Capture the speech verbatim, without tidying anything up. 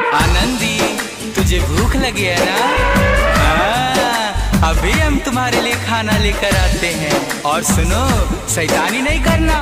आनंदी, तुझे भूख लगी है ना? हाँ, अभी हम तुम्हारे लिए खाना लेकर आते हैं। और सुनो, शैतानी नहीं करना।